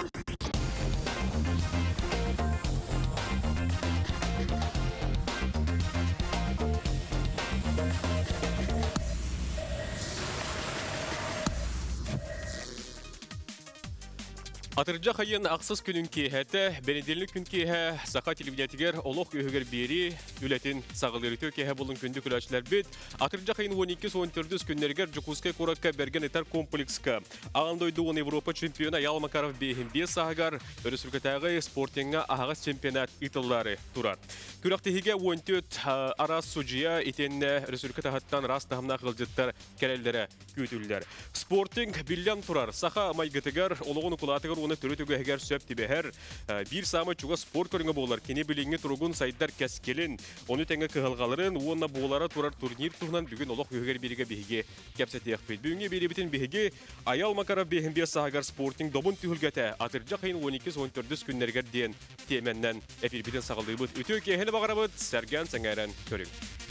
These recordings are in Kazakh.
Атыржа хайын ақсыз күнін кейхәті, бәнеделік күн кейхә, сақа телевидиятигер олық өйігер бері, үләтін сағылырыты кейхә болын күнді күләшілер бет. Атыржа хайын 12-14 күннергер Жукускай Куракка берген етар комплексқа. Ағандойды он Европа чемпиона Аял Макаров бейхімбе сағығар, өрісілгітағы спортинға ағыз чемпионат итыллары тұрар. Күрақтығыға 14 арас судья итенне өрісілгітағыттан растығымна қылжыттар кәрелдері көтілдер. Спортинг биллян тұрар, сақа майгытығар, олығын ұқылатығыр оны түрі түгігер сөп тибәхер. Bir самы чуға спорт көріңі болар. Кені біліңі тұрғын сайдар кәскелін. Оны тәңі қығылғалырын, онына болара тұрар турнир тұғынан бүгін олық өгер беріге бейге кәпсәті яқпет. Бүгінге беребетін бейге Аял Макаров бейхімбе сағығар спортинг добын түйілгәті. Атыржа қайын 12-14 күннергер дейін теменнен әпелбетін сағылды бұд. Үті кехені бағара бұд, сәрген сәңәрен көрің.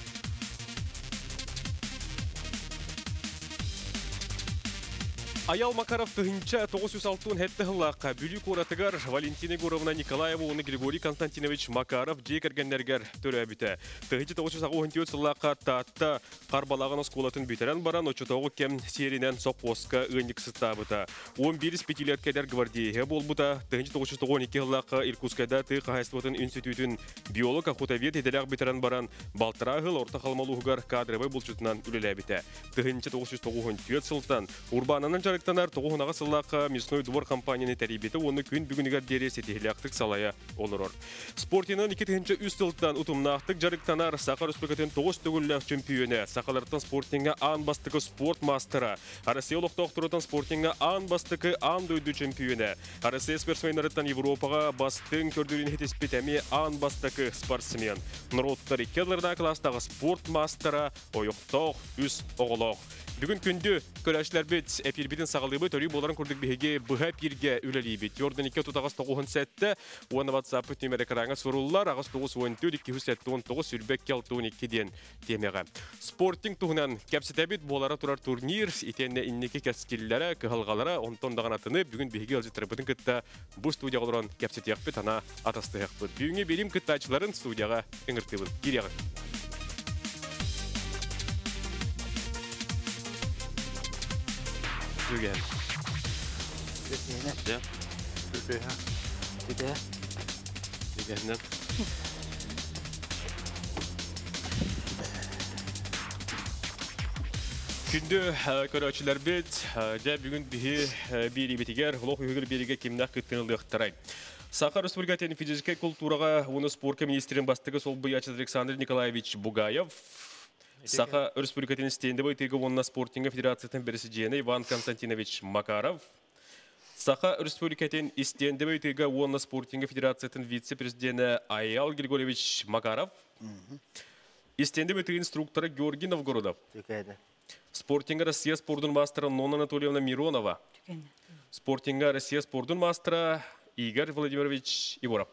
Аял Макаров тыгынча 906 хетті ғылаққа бүлік оратығар Валентина Егоровна Николаева, оны Григорий Константинович Макаров жекергенлергер төрі әбіті. Тыгынча 914 сылаққа таатта қарбалаған осколатын бүтерен баран, очытауғы кем серінен соқпосқа ұйындық сыттабыта. 11 петилеркедер гвардейге бол бұта. Тыгынча 912 ғылаққа Иркутскайда тый қағайстыватын институтын биолог охотовед еделяқ бүтерен баран, Балтырағыл орта қалмалуғығар кадровы бұлчытынан үлілі әбіті. Тыгынча 994 сылтан Урбананын жарықтанар тоғунаға сыллаққа мясной двор компанияны тәрибеті оны күн бүгінігер дере сетихіліяқтық салая олырыр. Спортинын 2-тігінші үстілттан ұтымнақтық жарықтанар Сақар Республикатын 9 төгілләқ чемпионы, Сақаларттан спортинға ан бастықы спорт мастера, Арасия олықтақтырытан спортинға ан бастықы ан дөйді чемпионы, Арасия спортсменарыттан Европаға бастың көрдірін хетеспетәме ан бастықы спортсмен, Нұротты рекелерді кластағы спорт мастера, ойықтақ үс оғылақ. Бүгін күнді көрәшілер бет әпелбетін сағалыбы төрі боларын көрдік бейге бұға пирге үләлі бет. Йордан 2 тұтағыз 9 сәтті, оны WhatsApp нөмірі қараңыз сұрулар, ағыз 9-12-219 сүрбек келтуын 2-ден темеға. Спортинг тұғынан кәпсеті бет болары тұрар турнир, итенне иннеке кәскелілері, кығалғалары, онтон даған атыны бүгін бейге әлзеттірі бұтын күтті бұл студияға олыран кәпсеті яқпет, ана атасты яқпет. Бүгінге берім күтті ачыларын студияға үңіртті бұл. Güzel. Güzel. Güzel. Güzel. Güzel. Күнді көрәчілер бет, дә бүгін бір ебетігер, ұлық үйгір беріге кемнақ күттіңілді ұқтырай. Сақар Республикатын физическай культураға оны спорка министрін бастығы сол бұячыз Александр Николаевич Бугаев. Сақа Республикатын стенді бөйтегі онына спортинга федерациятын бірісі жені Иван Константинович Макаров. Сақа Республикатын стенді бөйтегі онына спортинга федерациятын вице-президенті Аял Григорьевич Макаров. Стенді бөйтегі инструкторы Георгий Новгородов. Спортинга Россия спордың мастера Нона Анатольевна Миронова. Спортинга Россия спордың мастера Игорь Владимирович Егоров.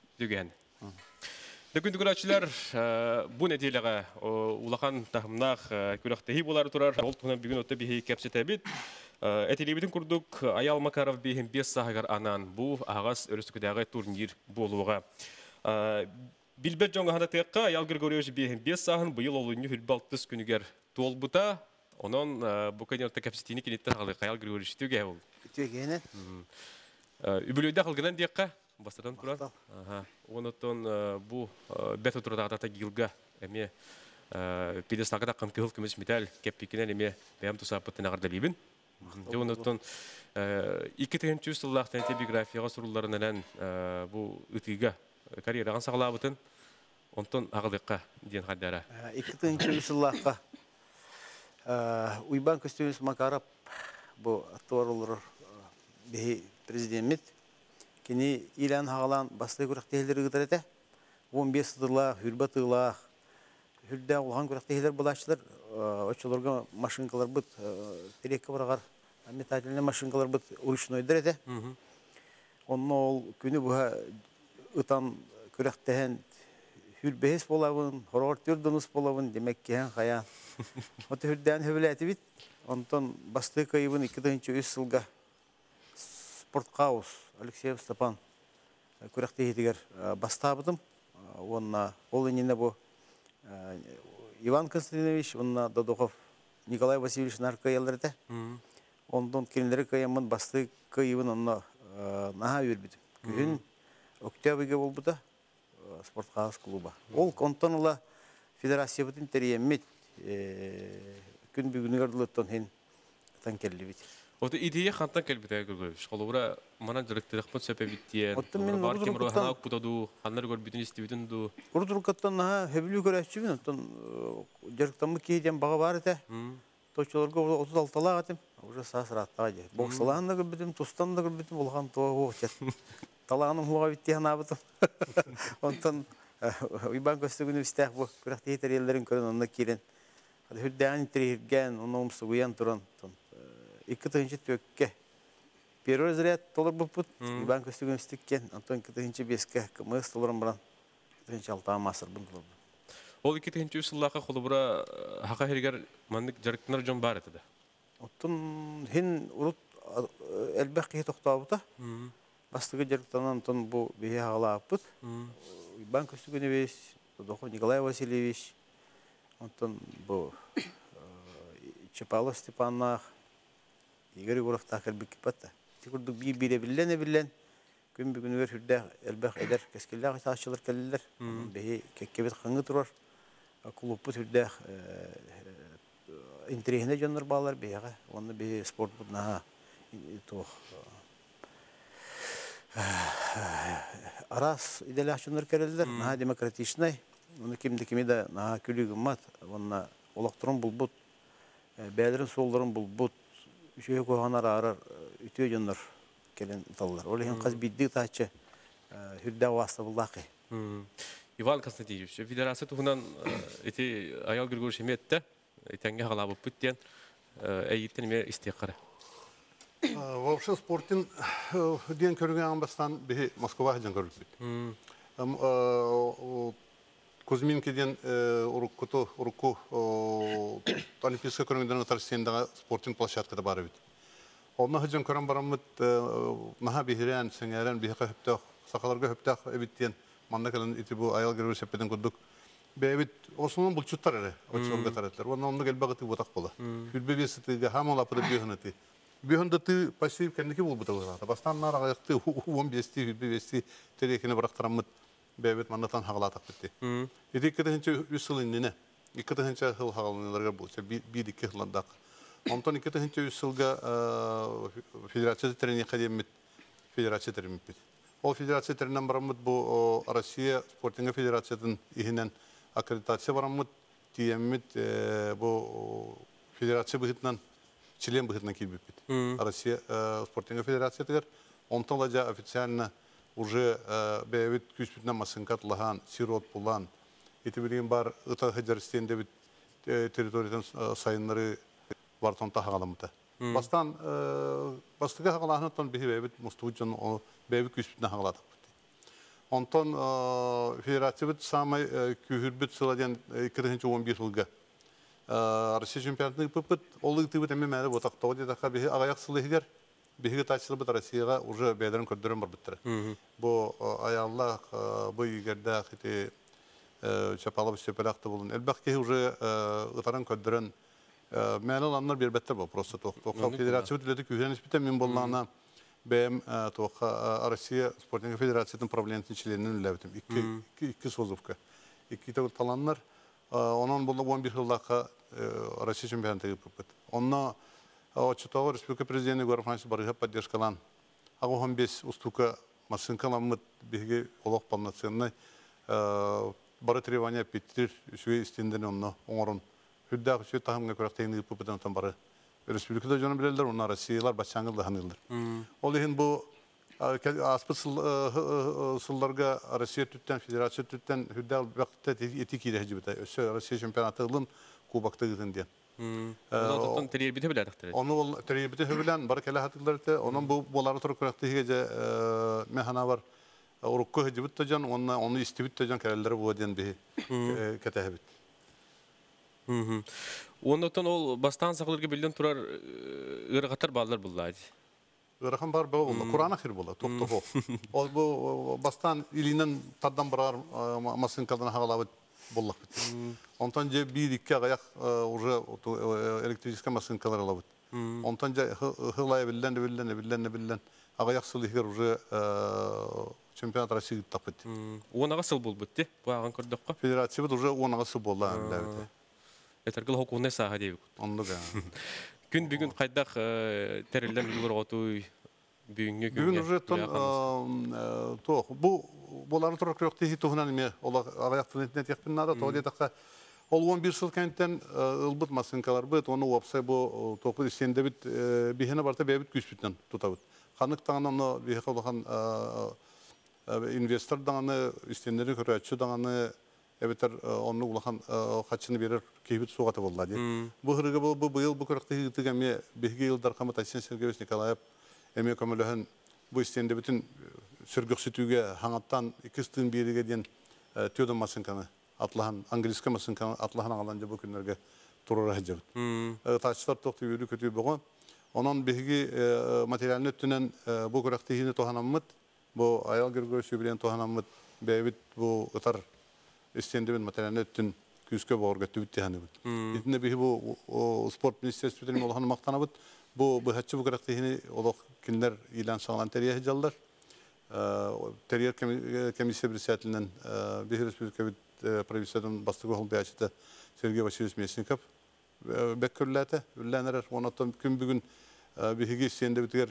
Күнді көрәтшілер бұл нәтеліға ұлақан тағымнақ көріқтегі болары тұрар. Ол тұғынан бүгін өтті бейі кәпсет әбет. Әтелебетін күрдік Аял Макаров бейін 5 сағығар анан бұл ағас өрістікідағы турнир болуға. Билбет жоңғағында тәққа Аял Григорьевич бейін 5 сағын бұйыл олуыны хүлбалтыз күнігер тол бұта. Онын бұл кәнерді кәпсетіне кенеттен қалық Аял Григорьевич төге ол. Төгені? Үбілөйді қалғынан дейққа? Бастардан тұрады. Онытын бұл бәт отырады ағата гилға әме педестағыда қанқығыл көмес метал кәппекенен әме бәйім тұсапыттын ағырда бейбін. Онытын 2-3 жыллақтан биографияға сұруларынан бұл үтіға карьераған сағылабытын онтын ағылыққа ден қаддара. 2-3 жыллаққа Уйбан Костюмис Макаров бұл аттуарылыр бейі президент Кені илан хағалан басты көріқтейлері ғыдар әті. 15 тұдылақ, хүрбат ұлақ, хүрді ұлған көріқтейлер бұлашылар. Очыларға машинкалар бұд, терекке барағар, метательне машинкалар бұд ұлышынойдыр әті. Оның ол күні бұға ұтан көріқтейін хүрбәйіз болауын, хорағыр түрдіңіз болауын, демек кейін қаян. Оты хүрдән хөбілі әті бит. Онтан басты қайыбын 2-3 жылға спорт хаус Алексеев Степан күрәктәйтегәр бастабыдым. Онна ол инне бу Иван Константинович, онна Додохов Николай Васильевич наркаяларда. Ondan kendileri kayamın bastığı kayıvın onunla naha yürüdü. Gün oktyabrga oldu da sport kaos kluba. Ol ondan ola federasyon bütün teriyemmet gün bir günü gördüğünden hen tankelli bit. O da ideya kantan kelbite görgülmüş. Kolubura mana direktörlük sebebi bittiye. Otta men Var ki mro hana okutadu, hanlar gör bütün istibidin du. Urdur naha hebli göreççi ondan direktörlük kiyden bağı var da. Toçlarga 36'la atım. Уже сасыраттаҗы. Боксалан да гүрбитим, тустан да гүрбитим, улган тоо чат. Таланың хуга битти ханабытым. Онтон Ибан көстөгүн истәк бу. Күрәктә терелләрен көрән онда кирен. Хәдә хүддән тиргән, онын сугыян туран. Ике тынчы төккә. Первый разряд толыр бупут. Ибан көстөгүн истеккен. Онтон кытынчы бескә кымыз толырын баран. Тынчы алта масыр бун булды. Ол 2-нче сыллакка холубура хака хергер мандык жарыктар жон бар этеде. Оттон хин урут элбәккә токтабыта. Бастыгы жарыктанан тон бу бие алапыт. Банк Стугуневич, Додохов Николай Васильевич. Оттон бу Чапалов Степанах, Игорь Егоров такырбык патта. Тикурдук бире билен. Күн бүгүнгөр хүрдә элбәк эдер кескелләр таашчылар келләр. Бие кеккебет хаңгы турар. Клубы хүрдә интерегне жанр балар бияга. Оны бие спорт бутна то арас иделашчылар келләр. На демократичный. Оны кимде на күлүгү мат. Оны олоктурун булбут. Бәлерин солдарын булбут. Үшөй койганар арар үтө жанр келен таллар. Олеген кыз бидди таачы хүрдә васта буллакы. Иван Константинович, федерация туһунан эти аял Григорьевич метте, этенге халабы бүттен, әйттен ме истеккара. Вообще спортин ден көргән бастан бе Москва һәҗән көрүп. Кузьминкиден урукку Олимпийская көргәндән Татарстандагы спортин площадкада бар бит. Онна һәҗән көрән барамыт маха бихирән сеңәрән бихә хөптә сакаларга хөптә биттен мандакалын ити бу аял Григорьевич сепеден күрдүк. Бәбит осунун булчуттар эле, очолга таратлар. Онна онда келбәгәти бутак була. Күлбебесетиге һәм алапы бихнәти. Бихнәти ты пассив кендики бул буталга. Бастан нарага якты 15 күлбебести терекене бирактырамыт. Бәбит мандатан хагалатак битти. Ити кеденче үсүлүнне. 2-нче хыл хагалынларга булса бир ике хылдак. Онтон 2-нче үсүлгә федерация тренинг кадемит федерация тренинг. Ол федерация тренинг барамыт бу Россия спортинг федерациятын ихинен аккредитация барамыт тиемит бу федерация быгытнан член быгытнан килбит. Россия спортинг федерациятыгар онтон ла официально уже бәбит күспүтнән масынкат лаган сирот булан ити билген бар ыта хаҗарстенде бит территориядан сайыннары бартонта хагаламыта. Бастан бастыга хагалаһын тон бәбит мустуҗан о бәбит күспүтнән хагаладык. Онтон федерация бит самай күһүрбит сыладан 2011 елга Россия чемпионаты пыпыт олы тыбыт эме мәле ботакта диде хабе агаяк сылыгыр биһиге тачылы бит Россияга уже бәдерен көрдөрөн бар биттер. Бу аяллах бу егердә хите Чапалов Степелакта булын. Элбәкке уже ытаран көрдөрөн мәле аланнар бербәттер бу просто тока федерация бүтләде күһәнеш битә мин буллана БМ тока Россия спортинг федерациясының правлениесен членин ләбитем. Ике созовка. Ике таланнар онон булды 11 еллакка Россия чемпионаты пыпыт. Онна Очтова республика президенты Горфанч барыга поддержкалан. Агы 15 устука масынкаламыт биге олоқ полноценный бары требования питтир үсүе истенден онно оңорун. Хүддә үсүе тахымга көрәктәйни пыпытан бары. Республикада жона билелер, онна Россиялар бачаңгылды ханылдыр. Ол ехин бу аспыт сылларга Россия түттен, федерация түттен хүддә вакытта эти кире җибетә. Өсө Россия чемпионаты ылын кубакты гыдын дия. Онтон тербите беләр. Оны ул тербите белән бар кәлә хатыкларты, onun bu болары туры көрәктәге мәхана бар. Урукка җибет тәҗан, оны истибит тәҗан кәләләре бу дигән бе кәтәһбит. Онтон ол бастан сакылырга билден турар ыргатар баллар буллады. Ирахан бар болду. Куран ахир болду. Токтохо. Ол бу бастан илинен тардан барар машинкадан хагалабыт боллак бит. Онтан же бир-икки аяк уже электрический машинкалар алабыт. Онтан же хылай билен. Аяк сылыгыр уже чемпионат России тапыт. Онага сыл болбут те. Баган көрдөккө. Федерация уже онага сы болду анда. Этергил хокуны сага дейбик. Ондуга. Күн бүгүн кайдак терилден юлар отуй бүгүнгө күнгө. Бүгүн уже то бу болары турак көктеги тугунан эме ола аяктын интернет якпын нада то дедакка ол 11 жыл кенттен ылбыт машинкалар бит оны опсай бу топу сенде бит бихене барта бебит күчбүтөн тутабыт. Ханыктан аны бихе болгон инвестор даны истендери көрөчү даны эбетер оны улахан хатчыны берер кейбит сугаты болду ди. Бу хырыгы бу быйыл бу көрөктеги тигеме бихге жылдар камат Асен Сергеевич Николаев эме көмөлөһөн бу истенде бүтүн сөргөксүтүүгө хаңаттан 2 тыын бириге ден төдөн машинканы атлахан английский машинканы атлахан алган жабы күннөргө турара хажабыт. Тачлар токты үйрү көтүү болгон. Онон бихги материалны өттүнөн бу көрөктегини тоханаммыт. Бу аял көргөсү билен тоханаммыт бебит бу ытар истендебин материалны өттүн күскө борго түбүт дегенбит. Итинде бихи бу спорт министрлигинин олганы мактанабыт. Бу хатчы бу көрөктегини олок киндер илан саган терия жалдар. Терьер комиссия председателинен Бихи республика правительстводун бастыгы холбиячыты Сергей Васильевич Местников беккөрләте үлләнер онотон күн бүгүн бихиги сенде битер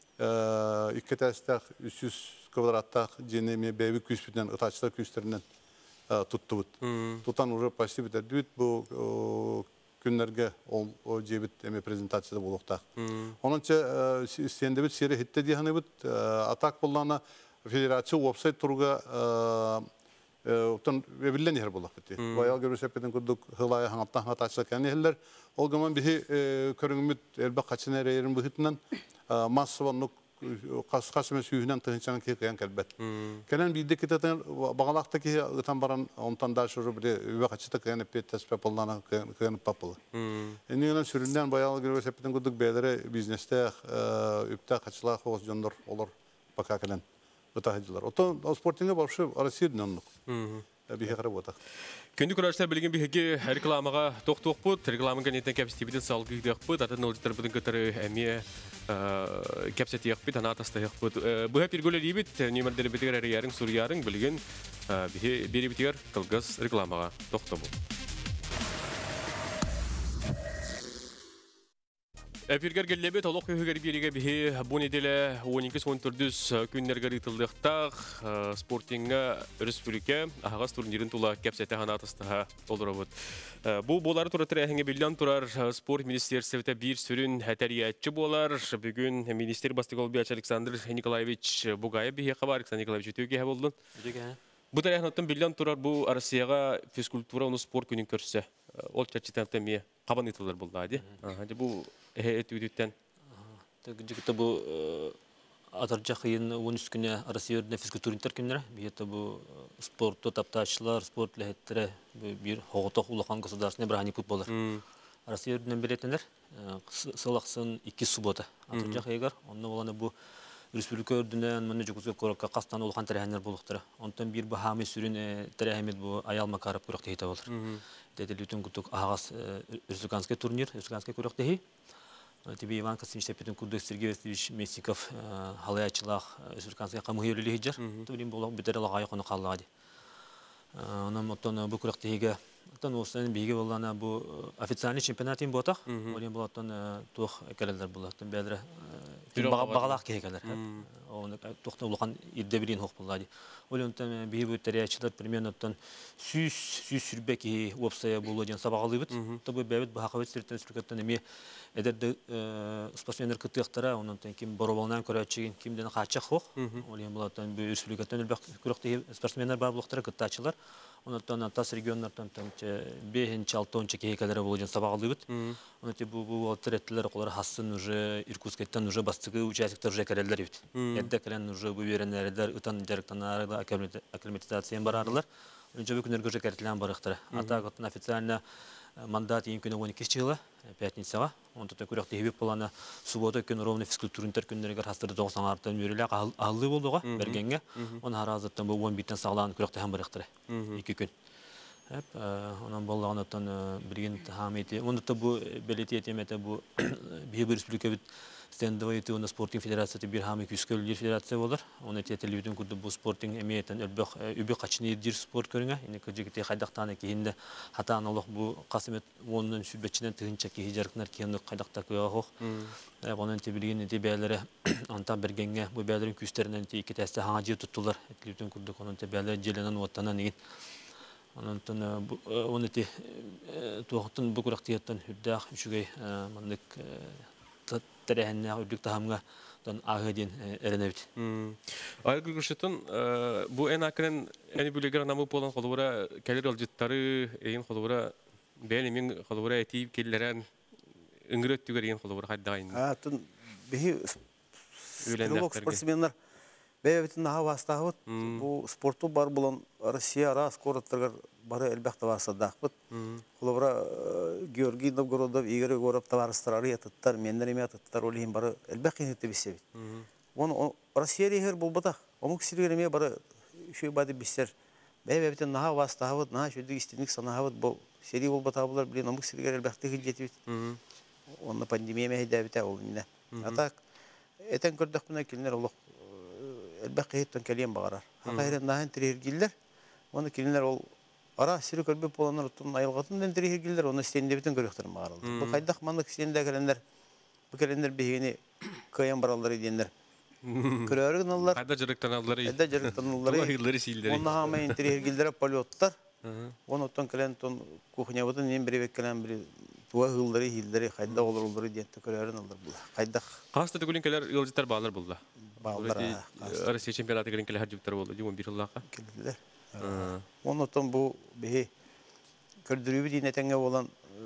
2 тәстәк 300 квадраттак женеме беби күчбүтен ытачтар күчтеринен туттубут. Тутан уже почти битер бу күннәргә ол жебит эме презентацияда булуктак. Онунча сенде бит сере хитте дигәне бит атак булганы федерация веб-сайт турга тон вебилен яр булак бит. Баял görүсәпеден күдүк хылай хаңаттан хатача кәнеләр. Ол гаман бихи көрүнгүмүт элбак качына рейрин бухитнан массованлык кас-касмы сүйүнөн тынчан кекен келбет. Келен бидде кететен багалакта ки ытан баран онтан да шуру бире үбө качыта кene петтеспе боллана кene папыл. Энигенен сүрүндөн баял görүсәпеден күдүк бейлери бизнесте үптә качыла хоз жондор олор пока келен. Бутахыдылар. Ото спортинге баршы Россиядан бихе карап отак. Күндү көрәштер билген бихеге рекламага токтокпут, рекламага нетен капситибиден салгы дякпут, атын олдтар будын кытары эме капсити якпыт, анатаста якпыт. Бу пиргөлөр ибит, нөмердер битер ярың сурьярың билген бихе берибитер кылгыз рекламага токтобу. Эфиргер келлебет олық көйгер береге бихе бу неделе 12-14 күннергер итылдықтақ спортинга республика ағас турнирин тула кәпсәті ғанатыстыға толырабыд. Бұл болары тура тірәхіңе білден тұрар спорт министерстветі бір сүрін әтәриятчы болар. Бүгін министер бастығы олбияч Александр Николаевич Бугаев бихе қабар. Александр Николаевич өтеуге болдың. Бұл тәрәхінаттың білден тұрар бұл Россияға физкультура оны спорт күнін көрсе. Ол чәрчетен тәме қабан итылдар болды. Бұл этүдүттен тегите бу атаржа кыйын 13 күнө Россиядын физкультуринтер күнүнө бийете бу спортто таптачлар спорт лехеттере бир хогото улахан государственный брани футболдар Россиядын билетендер сылаксын 2 суббота атаржа кыйгар онно болгону бу республика өрдүнөн мына жугузга корокка кастан улахан терехнер болуктар онтон бир бахами сүрүн терехмет бу аял макарып көрөк дейт болор деделүтүн кутук агас республиканский турнир республиканский көрөк дейт Тебе Иван Костянтинович Кудык Сергей Васильевич Местников халаячылах республиканский камыйрылы хиджар. Турин болуп битерелак айкыны каллады. Анан оттон бу күрөктеге оттон осен биге болгана бу официальный чемпионат им ботак. Олен болоттон тох экелер болоттон бедре багалак кегелер. Оны тохтон улган идде бирин хок болду. Олентен биге бүтерячылар примерно оттон сүз сүрбеки опсая болоден сабагалыбыт. Тобу бебет бахавет сертен сүркөттөн эми эдерде спортсмендер кытыктара онун ким бороболнан көрөчүгүн кимден качак хок. Олен болоттон бу республикатан элбек күрөктеги спортсмендер бар булуктар кытачылар. Онтон тас регионнардан 5-6 кегелер болоден сабагалыбыт. Онте бу треттелер колор хасын уже Иркутскеттен уже бастыгы участниктер уже керелдер бит. Эдде келен уже бу беренлердер ытан жарыктанарга акклиматизация барарлар. Önce bir günler göçe kertilen barıktır. Hatta ofisyalne мандат ең күні 12 жылы, пятницаға. Онда да көректі ебеп боланы суббота күн ровны физкультуринтер күндерге хастырды 90-артан үйрелек алды болдыға бергенге. Оны харазыттан бұл 11-тен сағлағын көректі һәм біріктірі 2 күн. Онан болған оттан бірген хаметі. Онда да бұл белеті етеметі бұл бір республика бит стендовый это у нас спортинг федерация bir hamı küskölür federatsiya olur. Onu tetelüdün kurdu bu sporting emiyeten übü kaçını dir sport körüne. Yine kıcıkte kaydaktan ekinde hata analog bu kasmet onun sübetçinden tığınca ki hicarklar kendi kaydakta koyuyor. Onun tebilgin tebelere anta bergenge bu bellerin küsterinden iki teste hacı tuttular. Etlüdün kurdu onun tebeller celenen vatana neyit. Onun onu te tuğatın bu kuraktiyetten hüddah şugay mandık terehenne üdük tahamga dan ahedin erenevit. Ayrı görüşten bu en akren en büyükler namı polan kolora kelir alıcıları en kolora benim kolora etip kelleren ingret tüger en kolora haddayın. Tun behi sportsmenler bebetin daha vastahut bu sportu bar bulan Rusya ara skoratlar bari elbette varsa dağıt. Kolora Georgiy Novgorodov Igor Egorov tavaristrar yatıttar menlerim yatıttar olihim bari elbette yine tebissevit. Onu Rusya'ya her bulbada omuk silgermeye bari şu badi biser. Bebetin daha vastahut daha şu istedik sana havut bu seri bulbada bular bilen omuk silger elbette hiccetivit. Onun pandemiye mehedevite oldu yine. Atak eten gördük buna kilinler Allah elbette hitten keliyem bağırar. Hakikaten daha entergiller. Onu kilinler ol ara sürü kalbi polanlar tutun ayılgatın entergiller onu isteyinde bütün görüktürüm bağırıldı. Bu kaydak manlık isteyinde gelenler bu gelenler behini kayan baralları diyenler. Körörgün onlar. Hadda jarıktan alları. Hadda jarıktan alları. Yılları silleri. Onu hama entergillere palyotlar. Onu otan kelen ton kuhnya vatın en biri bekkelen biri tuğa hılları hilleri kayda olur diye körörgün alır bu. Kaydak. Hasta tügülünkeler yolcular bağlar buldu. Bağlar. Rusya çempionatı gülünkeler harcıklar oldu. Cumhur bir yıllaqa. Keldiler. Onun otan bu behi kördürübü dinetenge olan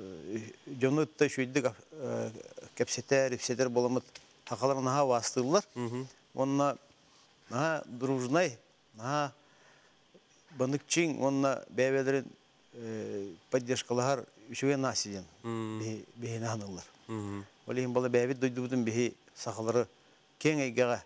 jonutta şuydik kepseter, ipseter bolamıt hakalarına ha vasıtırlar. Onunla ha дружнай, ha banıkçın onunla beyvelerin поддержкалар üçüge nasiden behine hanırlar. Oleyim bala beyvet duydubudun behi sakaları keng eygege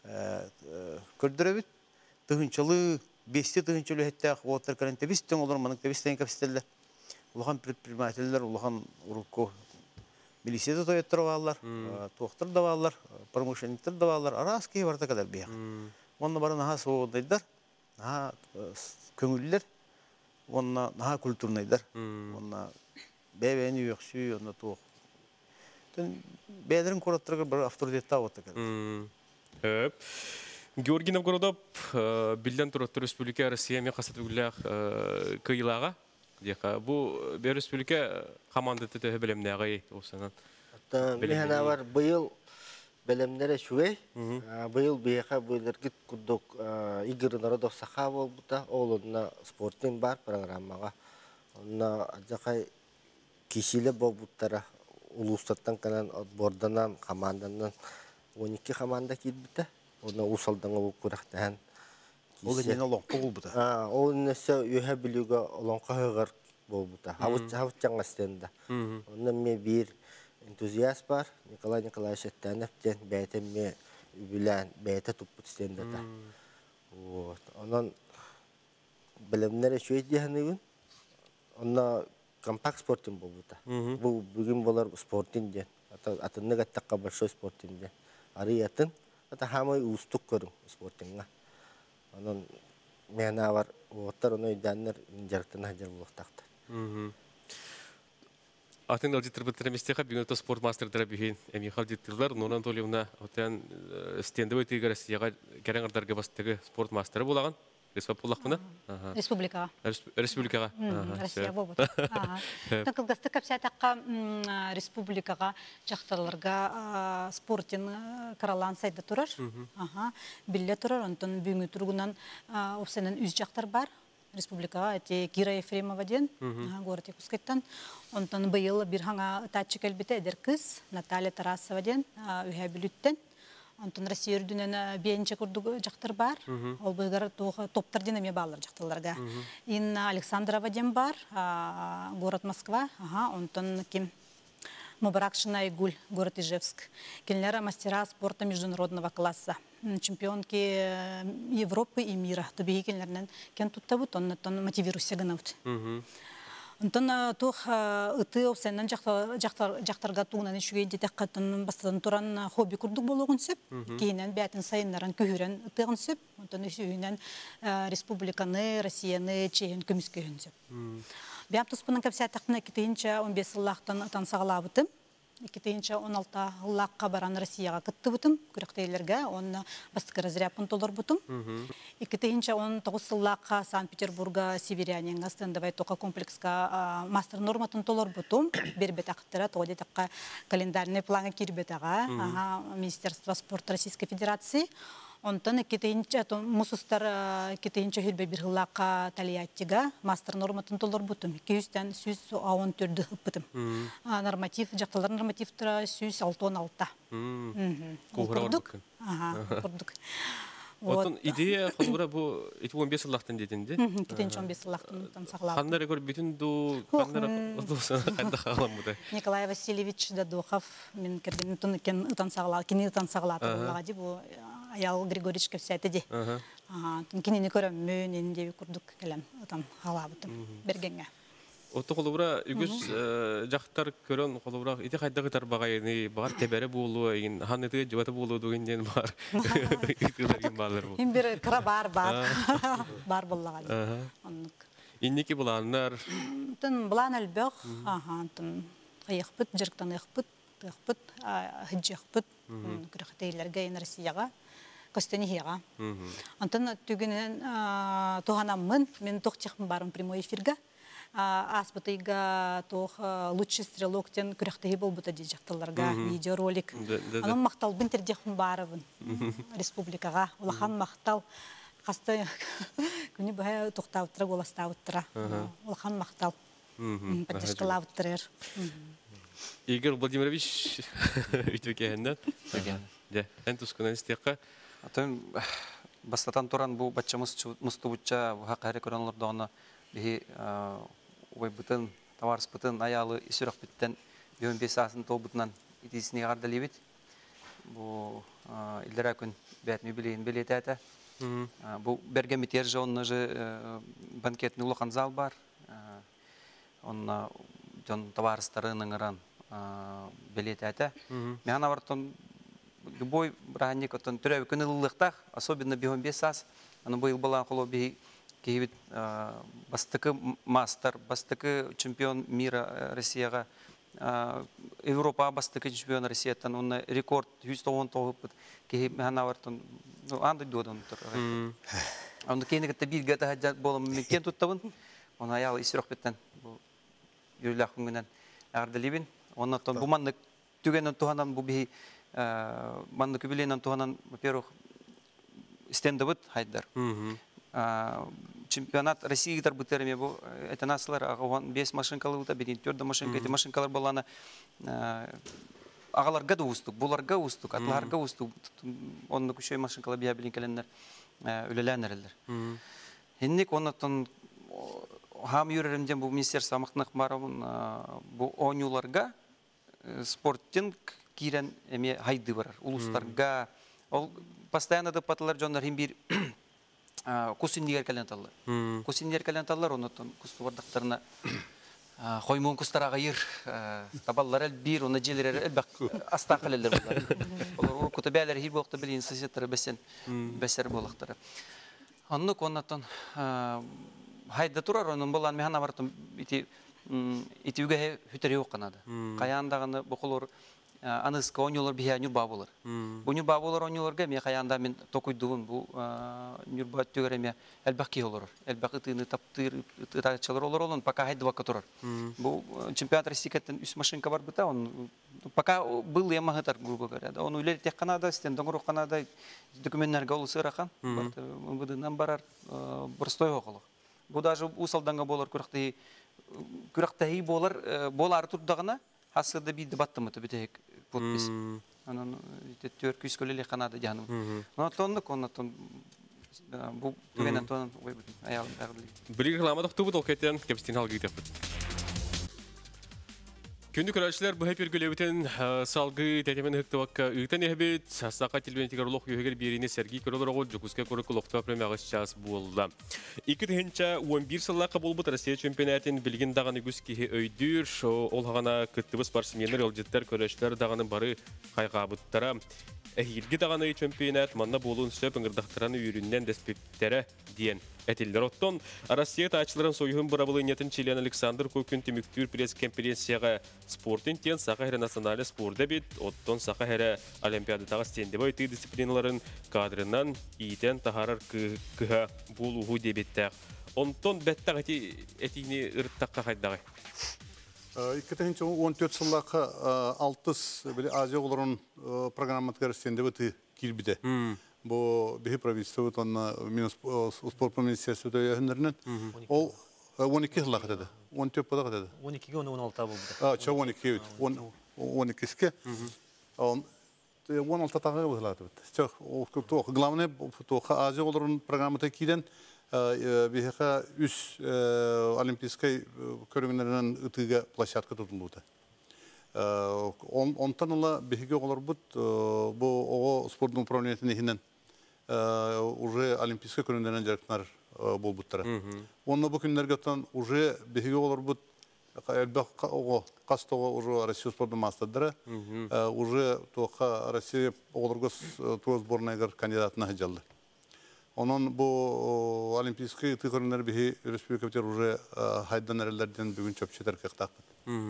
kördürübüt tığınçalı besti tığınçalı hatta otur kalen tebisten olur manık tebisten kapsiteller. Ulahan предпринимательler, ulahan urukko milisiyede toyatlar varlar, tohtar da varlar, pромышленниктер da varlar. Araski varta kadar bir. Onunla bana daha soğudaydılar, daha köngüllüler, onunla daha kültürneydiler. Onunla beyveni yoksu, onunla toğ. Beylerin kuratları bir avtoritetta varta kadar. Evet. Georgiy Novgorodov bilden turatlı Respublika Rusya'ya kasat ugullar kıyılağa. Bu bir Respublika komandatı da bilimleri olsun. Hatta mihana var bu yıl bilimleri şuey. Bu yıl bir git kurduk Igor Narodov Sakhavol buta oğluna sportin var programmaga. Ona acakay kişiyle bu butara ulustattan kalan bordanan komandandan 12 komanda gitbite. Ona usaldan o kuraktan. O da yine lonka bulbuda. O nese yuha biliyorga lonka hıgar bulbuda. Havut cangasında. Onun me bir entuziyast var. Nikolay Nikolaevich Ettanev'ten beyten me bilen beyte tuput istende da. Onun bilimleri şöyle diyenliğin. Ona kompakt sportin bulbuda. Bu bugün bunlar sportin diyen. Atın ne kadar kabarşo sportin diyen. Arayatın. Hatta hamay ustuk körün sportinga. Onun mena var. Otar onu idanlar injartın hajar bulaktaktı. Atın alıcıtır bitiremesteka bir gün sport masterlara bihin emi halcıtırlar. Nurhan Toliyevna otan stendovay tigar Rusya'ga gelen ardarga bastığı sport masteri bulağın. Respublika. Respublika. Respublika. Rusya bu. Takılgastı kapsaytakka respublikaga çaktalarga sportin karalan sayda turar. Bille turar. Ondan büyüğü turgunan o senin üz çaktar var. Respublikaga eti Kira Efremova diyen. Gorti kuskettan. Ondan bu yıl bir hanga taçı kelbite eder kız Natalya Tarasova diyen. Ühebilütten. Антон Россия үрдүнен бейінче күрдік жақтар бар. Ол бұйғар топтар динаме балар жақтарларға. Инна Александрова дем бар, город Москва. Антон кем Мубаракшина Игуль, город Ижевск. Кельнера мастера спорта международного класса. Чемпионки Европы и мира. Тобі кельнернен кен туттабыт, оннан мотивируйся гынавыт. Онтон тух ыты овсеннен жақтарға туғынан үшіге детек қаттын бастадан туран хобби күрдік болуғын сөп. Кейінен бәтін сайынларын күйірен ытығын сөп. Онтон үшігінен республиканы, Россияны, Чейін көміс күйін сөп. Бәп тұспының кәпсәттіқіне 2-15 ұллақтан ұтан сағылабытым. 2-16 ұллаққа баран Россияға күтті бұтым. Күректейлерге, оны бастықы разряпын толыр бұтым. 2-19 ұллаққа Санкт-Петербурга, Северяненға, стендовай тоқа комплексқа мастер норматын толыр бұтым. Бербет ақтыра, тоғадетаққа календарный планы кирбетаға, Министерство спорта Российской Федерации. Онтан мұсыстар кетейінші хүлбе бір ғылаққа талияттіға мастер норматын толыр бұтым. 200-тен сүз ауын түрді бұтым. Норматив, жақталар нормативтіра сүз 6-16. Құрдық. Отын идея қолыра бұл 15 ұлақтан дедінде? 2-15 ұлақтан сағылады. Қандары көр бүтін ду, қандары қайда қағалам бұда? Николай Васильевич Дадухов, мен керген ұтан сағылады, кені ұтан сағылады бұл Аял Григорьевич кәпсәті де. Кенені көрім мөн енде күрдік кәлем ұтан қалабытым бергенге. Оты қолыбыра үгіз жақтар көрін қолыбыра ете қайдағы тарбағайыны бағар тәбәрі болуы, ханнеті жуаты болуы дөгенден бар. Үтілерген балар бұл. Ең бір қыра бар. Бар болуға. Иннеке бұланлар? Бұлан әлбіқ, қиықпыт, жырықтан ықпыт, хыджықпыт, күріқтейлерге ен Россияға. Костяни хега. Антон түгінен туғанамын, мен тоқтиқпын барын прямой эфирге. Аспытыйга тоқ лучший стрелоктен күріқтегі бол бұта дейжақтыларға видеоролик. Анын мақтал бін тердеқпін барывын республикаға. Олахан мақтал. Қасты күні бұға тоқтауыттыра, оластауыттыра. Олахан мақтал. Поддержкалауыттырыр. Игорь Владимирович үйтвекеғеннен. Ән тұскынан істеққа. Атын бастатан туран бу баччамыз мустубуча хак харе көранлар дагына бихи ой бутын товарс бутын аялы исүрәк биттен 15 асын тобутнан итисини гардалибит бу илдера күн бәтми билейин билетәтә бу берге митер жонны же банкетный улахан зал бар онна жон товарстарының ран билетәтә мен авартон любой бранник отон төрөбү күнүллыктах, особенно 15 сас, аны быйыл балан коло би кейбит бастыкы мастер, бастыкы чемпион мира Россияга, Европа бастыкы чемпион Россиядан, он рекорд 119 кейбит механавартон, андай додон тур. Онда кейнигетте бир гата хаджат болом мекен туттабын, он аял исрок беттен юрлах күнгөнөн ардалибин, оннан бу манны түгенен туханан бу би манны күбилейнен туғанан, во-первых, стендовыт хайдар. Чемпионат России гитар бұтырыме бұл, это насылар, ағуан 5 машинкалы бұта, беден 4 машинка, эти машинкалар боланы ағаларға да ұстық, бұларға ұстық, атларға ұстық, онны күшей машинкалы бия білін кәленлер өлеләнер әлдер. Еннек оннаттан хам юрерімден бұл министерство амақтынық барабын бұл ойнуларға спорттен кирен эме хайды бар, улустарга. Ол постоянно да паталар жондар химбир кусиннигер каленталлар. Кусиннигер каленталлар, онотон кустувардактарына хоймон кустарага йыр, табаллар эл бир, оны желер эл бак астан калелер булар. Олар кутабалар хир болукта билин сесеттер бесер болуктары. Анны коннатон хайда турар, онун болан механа бартым ити үгө хүтери окканады. Каяндагыны букулор аныска онюлар бия нюрба болар. Бу нюрба болар онюларга мен каянда мен токуйдугун бу нюрба төгереме элбаки олар. Элбаки тыны таптыр тачалар олар олон пока хайда вакыт турар. Бу чемпионат Россиядан 3 машинка бар бута, он пока был я магатар грубо говоря. Он улер тех Канада, стендонгру Канада документнарга олысы рахан. Будынан барар простой около. Бу даже усалданга болар күрәктәй болар турдагына Асырда bir debattı mı tabii tek podpis. Onun Türk köleli Kanada canım. Ontonluk onton bu tügenen ton ayağım ağırlı. Bir reklama tutup dolketen kapstin halgı tepet. Күнді көрәшілер бұхай пергілеуітен салғы тәтемен ұқтываққа ұйтан ехбет саққа телбенетігер ұлық үйегер беріне Сергей Көрілер оғыл жүкізге көрік ұлықта премияғыз час болды. Икі түхенча 11 сыллаққа болбыт Россия чемпионатын білген дағаны күзкеге өйдір, ол ғана күттібіс барсыменер елжеттер көрәшілер дағаны бары қайғабыттара. Әйілгі дағаны чемпионат манна болуын сөп ұңырдақтыраны үйіріннен дәспептері дейін. Әтелдер оттон, Россия тачыларын сойығын бұрабылынетін Чилиан Александр Көкін теміктүр пресс-конференцияға спортын тен сақа әрі националы спорда бет, оттон сақа әрі олимпиадатағы стендебі өйті дисциплиналарын кадрынан иетен тахарар кыға болуғы дебеттәқ. Онтон бәттәқ әтейіне ұрттаққа қайдағы. 2014 сыллаққа 6 Азия оларын программатығар стендебі өті келбіді. Бұл бейі правительство мен спорт министерството өйәхіндерінен. Ол 12 сыллақ әтеді. 14 бұдақ әтеді. 12-ге 16 болды. 12 өйт. 12-ке. 16 тағы бұдылады бұд. Главное, Азия оларын программаты кейден бейіға үс олимпийскай көріңдерінен үтіге площадка тұтылуды. Онтан ола бейіге олар бұд, бұл оғы спорттың управлениятын ехінен уже олимпийскай көріңдерінен жарықтынар бол бұдтары. Онына бұл күндерге оттан уже бейіге олар бұд, әлбәқ қастығы уже Россия спорттың мастадыры, уже Россия оғылырғыз туы сборнайғыр кандидатына жалды. Onun bu olimpiyski tıkırınlar bir Respublika'da уже haydan erlerden bugün çöpçeler kıqtaqdı.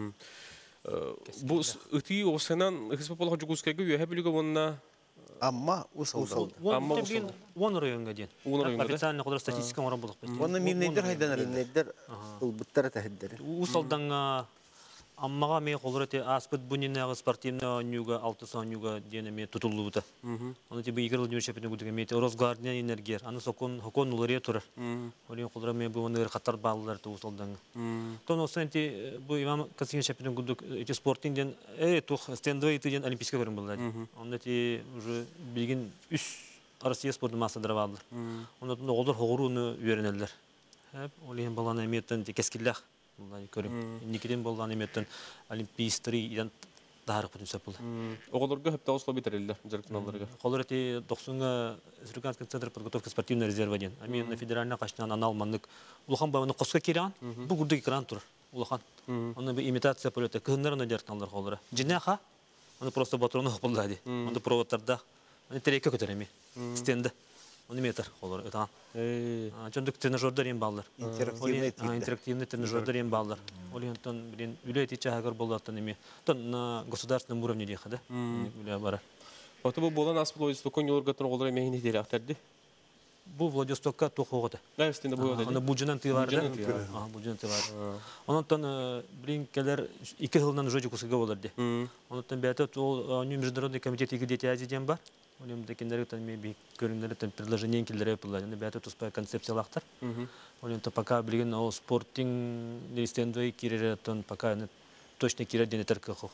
Bu ıtı o senan Hıspapalağı Cuguzkayga üye bilgi onunla Amma usaldı. Amma usaldı. Вон районга ден. Официально кодыр статистика орын болдық бет. Оны мирнейдер хайдан эрелер. Нейдер бұттары тәхіддері. Усалданга аммага ме колорете аспыт бунинага спортивна нюга 6 нюга дене ме тутулута. Аны тебе играл университетне гудыга ме Росгвардия энергия. Аны сокон хокон улария турар. Олен колора ме бу аны хаттар баллар ту усалданга. Тон осенти бу имам касин шепетне гудык эти спортинден тух стендовый тиден олимпийский көрүн булды. Аны ти уже билген 3 Россия спорты массадары балдар. Аны тон олдар хогуруну үйренелдер. Хеп олен баланы меттен кескиллах. Bunları görüm. Nikiden boldan emetten olimpiyistleri yan dağırıq bütün sapıldı. Oğullarga hep tavsla bitirirler jarıknalarga. Koloreti 90-га Республиканский центр подготовки спортивной резерва ден. Амен на федеральна кашнан аналманлык. Улахан баваны қосқа керан, бұл күрдік экран тұр. Улахан. Оны бір имитация полеты. Кығынларын жарықтанлар қолары. Жинеха, оны просто батроны қылды. Оны проводтарда. Оны терейке көтереме. Стенді. Оны метр қолар өтаған. Чондық тренажердар ем балдар. Интерактивный тренажердар ем балдар. Олентон білен үлеті чағығыр болдаттан еме. На государственном уровне дейхады. Үле барар. Оты бұл болан аспыл Владивостокон елоргатын олар емейіне дейлі ақтарды? Бұл Владивостокка тоқ оғыды. Әстенде бұл өтеді? Оны бұджынан тыйларды. Бұджынан тыйларды. Онықтан білен кәлер 2 жылынан жойы күсігі оларды. Онықтан бәті ол Международный комитет егідеті әзиден бар. Олем декендері тәнме бик көрүнгөлөр предложение келдер yapıldı. Yani бәті туспай концепциялақтар. Олем то пока билген о спортинг листендой киререттен пока точно кирер денетер кохо.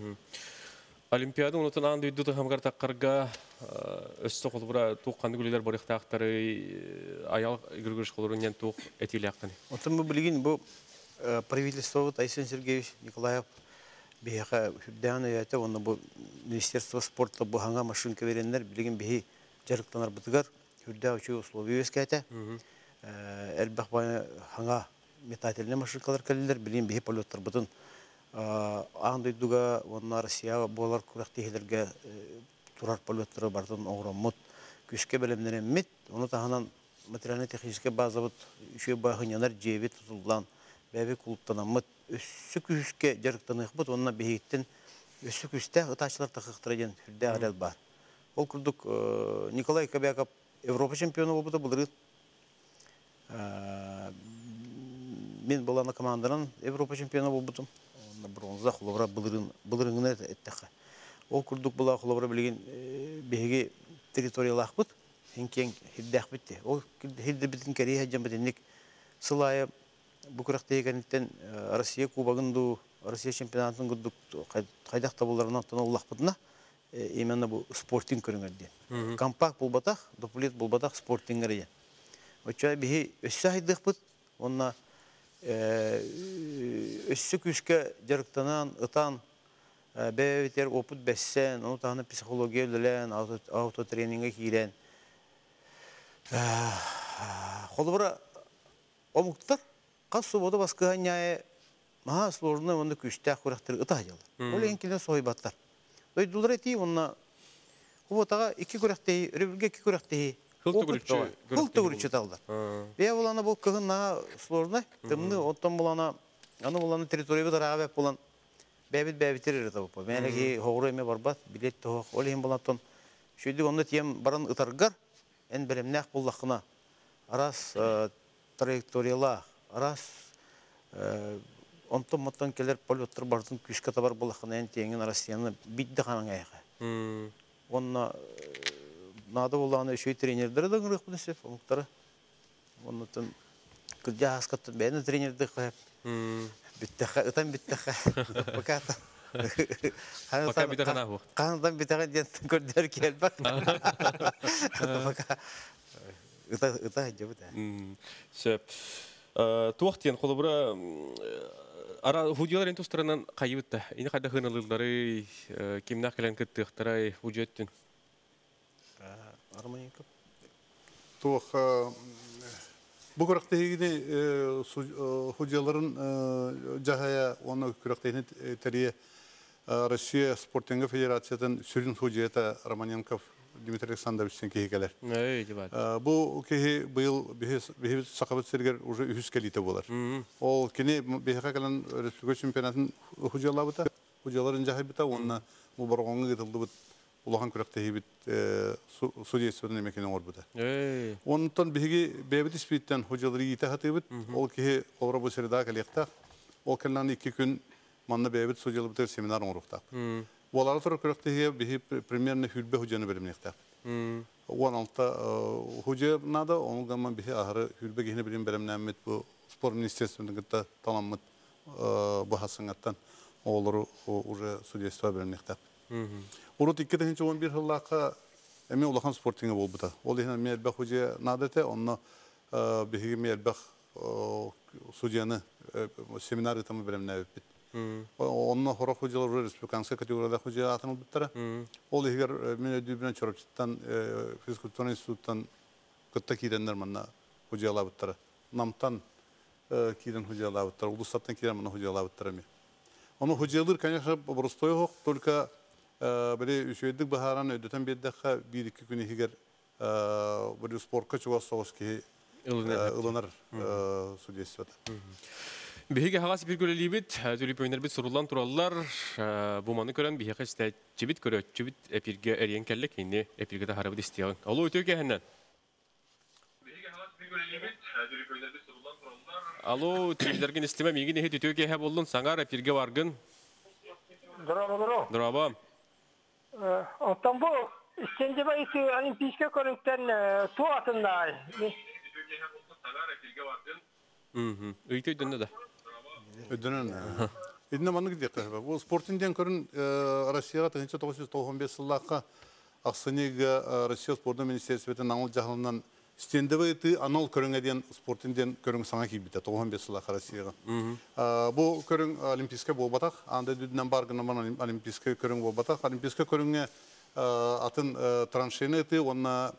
Олимпиада онутан анды үйдігі хамғар таққарға өсті қолыбыра туққанды күлелер барықтақтары аял үргіріш қолырынен туқ әтейлі ақтаны. Отын бұл білген бұл правительство Айсен Сергеевич Николаев бейіға хүбдән өйәті, оны бұл Министерство спорта бұл ханға машинка веренлер білген бейі жарықтанар бұтығар хүрдә үші условия өскәті. Әлбәқ бәйі ханға метателіне машинкалар кәлілер, білген бейі полеттар бұтын. Аңдойдуға, онына Россия болар күрәқтейгілерге тұрар полеттары бардың оңырамыд, күшке бәлемдер әммет, оны тағынан материально-техническе база бұд, үші бағынянар жебе тұтылған, бәбе клубтанамыд, өссі күшке жарықтанық бұд, онына бейеттен өссі күште ұташылар тақықтыра ден хүрде әрел бар. Ол күрдік Николай Кобяков Европа чемпионы болбыды бұлырын. Мен боланы командаран Европа чемпионы болбыдым. Бронза құлыбыра бұлырыңына әттіқі. Ол күрдік бұла құлыбыра білген бейге территориялақ бұд, хенкен хиддәқ бітті. Ол хидді бітін кәрей әджен бітіннік сылайы бұқырақтығы кәнеттен Россия кубағынду, Россия чемпионатын күрдік қайдақ табыларынан тұна ұлақ бұдына именно bu sporting körüngерден. Компакт bulbataq, дуплет bulbataq sportingерден. Оча бихи өссәйдик бут, онна өссү күскә жарыктанан, ытан, бәбетер опыт бәссән, оны тағаны психология өлелән, аутотренинге кийлән. Холыбыра омуктар, қас субода басқыға няе, маға сложны онды күштәк құрақтыр ыта жалы. Ол ең келген сойбаттар. Дойдулар әти, онна құботаға 2 көрәқтейі, үребілге 2 көрәқтейі. Қылты көрікші талдар. Бе болана бұл кығын наға сложны, тымны, оттан болана, аны болана территория тараға бәп болан, бәбіт-бәбітер әрі табып. Мәлігі хоғыры әме барбат, билет тоғық, ол ең болаттан. Шөйді онды тием баран ытарғар, ән бәрімнәқ боллақына. Арас траекторияла, арас онтан-моттан келер полеттар бардың күшкі табар боллақына ән теңін арасияны бидді қаның аяғы. Онна нады болағына үшөй тренердері дағын рық бұдысып, омықтары. Оннатын күлде асқаттын бәйіні тренерді қойып. Біттіға, ұтан біттіға. Бақата. Бақа бітіған ағу. Қанытан бітіған дентін көрдер кел бақ. Ұта жа бұта. Сөп. Туақтен қолы бұра худиялар энтустарынан қайыбытта. Ені қайда ғынылылдары, кемнақ келен күттіқтарай худиеттін? Арманенко. Туақ, бұл күрақтығыны худияларын жағая, оны күрақтығыны тәрие Россия спортенгі федерациятын сүрін худията Романенков Дмитрий Александровичтен кейі келер. Бұл кейі бұл сақабыт сергер уже үхіс келейті болар. Ол кені бейхақа кәлін республика чемпионатын худиялабыта, худияларын жағай біта, онына бұл барғанғы кетілді бұд улахан күрәктәһи бит судьясының мекенен орбыта. Онтан биги бәбит испиттен хоҗалары ите хатыбыт, ол ки олра бу серда калекта, ол каллан 2 күн манна бәбит судьялы бит семинар орукта. Олар тор күрәктәһи биги примерно хүлбе хоҗаны белемнекта. Он алта хоҗа нада, он гаман биги ахыры хүлбе гене белем белемнәмет бу спорт министрлыгының гытта таламмыт бахасыңаттан олар уже судьяство белемнекта. Урут 2011 жыллаққа әме олақан спортинге бол бұта. Ол ехін мәлбәқ өже надеті, онына бігігі мәлбәқ судияны семинар ұтамы біліміне өппет. Онына хорақ өжелер ұры республикансы категорияда өже атыныл бұттара. Ол егер мен өдібінен чорапчыттан, физкультурный институттан күтті кейдендер манна өже ала бұттара. Намтан кейден өже ала бұттара, ұлыстаттан кейден манна өже ала бұттара. Оны өжелер, конечно, бұрыстой хоқ, только böyleüşüydük baharan ödeten bir dakika 1-2 gün higer böyle sporka çuva soğuz ki ılınar sudiyesi var. Bihige hagası bir görelibit, tülüp oynar bit sorulan turallar, bu manı gören bihige işte cibit göre cibit epirge eriyen kellek yine epirge de harabı istiyor. Alo ötüyor ki hemen. Bihige hagası bir görelibit, tülüp oynar bit sorulan turallar. Alo tülüplergen istemem yine hep ötüyor ki hep oldun sangar epirge vargın. Durabam. Ondan bu ikinci bayıtı olimpiyske körükten tuğatında. Öyle ödünde de. Ödünün. Ödünde bana gidiyor. Bu sportinden körün Rusya'ya 1995 yıllığa Aksaniga Rusya Sporda Ministersiyeti'nin anıl cahılından stende bayıtı anıl körün ediyen sportinden körün sana gibi biter. 95 yıllığa Rusya'ya. Bu körün olimpiyske bol batak. Anda düdünden bargına bana olimpiyske körün bol batak. Olimpiyske körüne atın tranşeni eti, ona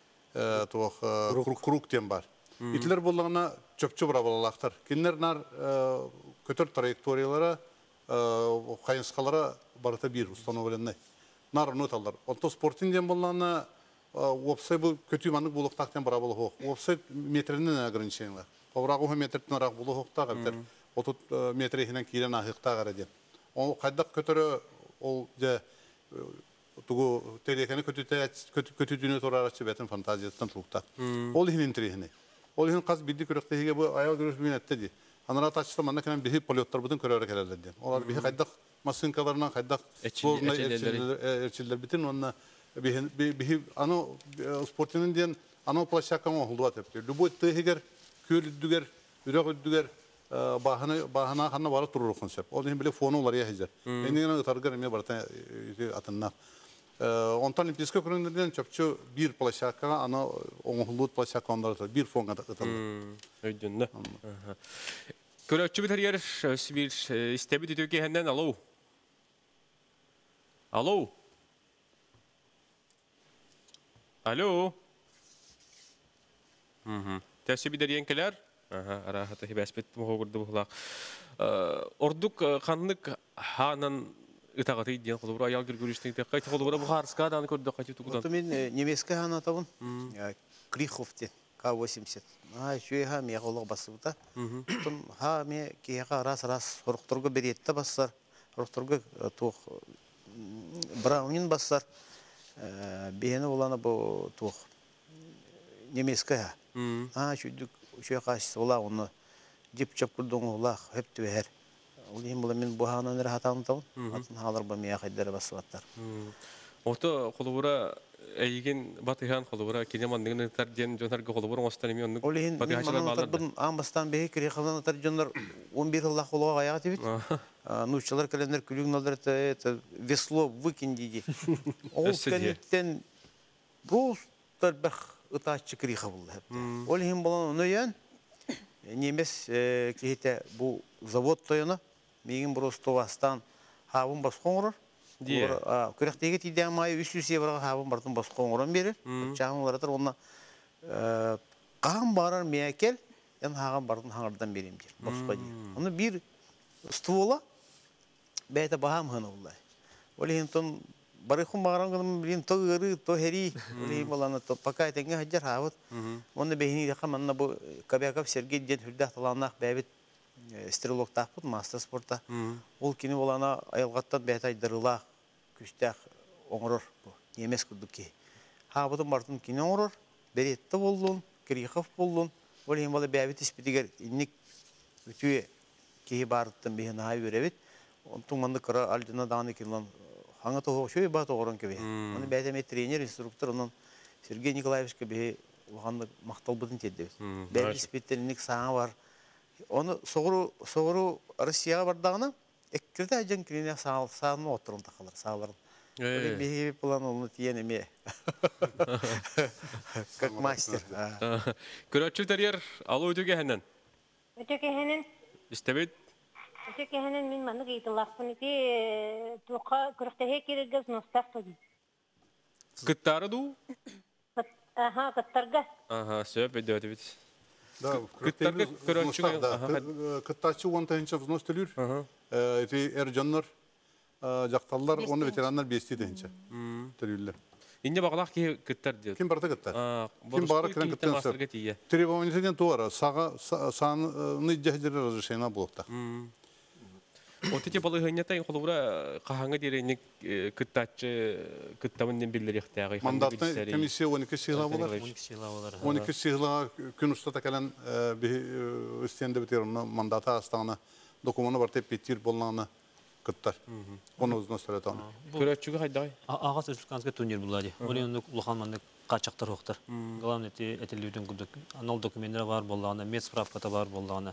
kruk diyen var. İtler bollarına çöpçü bırabalalaktar. Kinler nar kötür trajektoriyalara, kayınskalara barıta bir ustanovelenle. Nar notalar. Onto sportin diyen bollarına opsay bu kötü manlık buluktaktan bırabalı hoq. Opsay metrinin ограничениялар. Obrağu metreden orak bulu hoqta qabtar. 30 metre hinen kiren ahıqta qaradiyen. O qaydaq kötürü ol ja tugu telekeni kötü dünya toraraçı betin fantaziyattan tuqta. Ol hinin trihini. Ol hin qaz biddi körüqte hige bu ayağı görüş minette di. Anara taçta manna kanan bihi polyotlar budun köröre kelerlerden. Olar bihi qaydaq masınkalarına qaydaq zorna elçiler bitin onna bihi ano sportinin diyen ano plaşakama oldu atepti. Любой тегер köylüdüger, üregüdüger bahana kanna bara turur konsept. O dihin bile fonu olar ya hizer. Endine targar emye barata atınna. Онтан олимпийский көрүнгөндөн чөпчө бир площадкага аны оңулут площадка ондар бир фонга ытылды. Өйдөннө. Көрөччү битер бир истеби түтөкө хенден алуу. Алло. Алло. Тәсі бидерген келер? Арахата хибәспет мұғырды бұғылақ. Ордук қанлык ханын ытағаты иден қолыбыра аял гүргүріштің тек қайты қолыбыра бұғарысқа даны көрді қайты тұғыдан. Мен немескі хан атауын Криховтен К-80. Шөй ха меға олығы басы бұта. Ха ме кейеға рас ұрықтырғы беретті басар. Ұрықтырғы туқ Браунин басар. Бейені оланы бұл туқ немескі ха. Шөй қашысы ола оны жеп-жеп күрдің ола хөпті бәр. Ол ең бұла мен бұғанын әрі хатағын тауын. Атын халар бұл меға қайдары басы баттар. Оты қолыбыра әйген батыған қолыбыра кенемандығын тәрден жонарға қолыбыра оңыстан еме онық батығашылар баларды. Амбастан бәйі кереқалан атар жонлар 11 жыллақ қолуға қаяға тебет. Нұшчылар кәлендер күлігін алдар весло выкин дейді. Ол кәнеттен просто бәқ ұтачы кереқа болды. Ол ең болан оны ең немес кейте бұл завод тойыны меген бұрысты вастан хабын бас қоңырыр. Күректегі тейден майы 300 евроға хабын бартын бас қоңырын берер. Чағын оларатыр, оны қаған барар мейәкел, ен хаған бартын хаңырдан берем дер. Босқа дейір. Оны бір ствола бәйті бағам ғаны олай. Ол ең тон барықын бағаран ғыным білін то ғыры, то хәри. Ол ең боланы пока әтенге хаджар хабыт. Оны бәйіні деқам, анна бұл Кабяков Сергей ден хүрді ақталанақ бәйбіт стрелок тақпыд, мастер спорта. Ол кені болана айылғаттан бәйті айдырылақ, күстәқ оңырыр. Немес күрдік ке. Хабытын бартын кені оңырыр, беретті болдың, Крихов болдың. Ол ең бала бәйбіт іспетігер иннік үтіе кейі барыттың бейін ағай өребет. Тұңманды қыра алдына дағаны кенілан хаңы тоғы шөй бат оғырын кебе. Оны бәйтеме тренер, инструктор, оның Сергей Николаевичке бейі оғанды мақтал бұдын теддебет. Бәйбіт іспеттерінік саңа бар. Оны соғыру Россияға бардағына әккірді әжен кіріне сағының отырын тақалар, сағаларын. Бейбіп болан оны тиен еме. Как мастер. Көрәтші тәрер, алу өтеге әнен? Өтеге әнен? Істебет? Өтеге әнен мен маны кейтілақпын ете тұқа күріқтәге керегіз ностақ тұдым. Күттары ду? Аха, күттарға. Аха, сөп өді өті бет. Да, кыттачы 10-тайынша взнос төлір. Эти эржанлар, жақталлар, оны ветеранлар 5-тайынша төлірлер. Инде бағалақ ке кыттар дед? Кем барды кыттар? Кем бары кірен кыттан сөп. Требованиетен туара, сағаны жәхдері разрешена болуқта. Отете балы ғынятайын қолуыра қағаңы дерейінік кыттачы кыттамын білдер еқтіғай. Мандатны комиссия 12 сыйла болар. 12 сыйла күн ұстата кәлін өстенді бітер, мандата астағына докуманы бар теп беттер болғаны кыттар. Оны ұзын өстірет аны. Көрәтшігі қайдай? Ағас республиканская турнир болады. Оны ұлықанманды қачақтар оқтар. Главный әтелеудің күдік. Анал документтері бар болғаны, медсправката бар болғаны.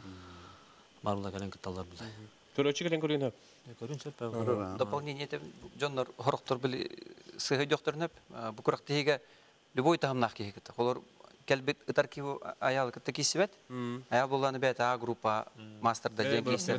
Бар бұла кәлін кытталар бұлай. Көрәтші кәлін көрген өп? Көрген сөп бәу. Дополнение етіп, жонлар хорықтар білі сығы жоқтарын өп, бұқырақ тегеге любой тағымнақ кейі кітті. Олар кәлбет ұтар кейі аял кітті кейсі бәт, аял болғаны бәт А группа мастерда жен кейсі.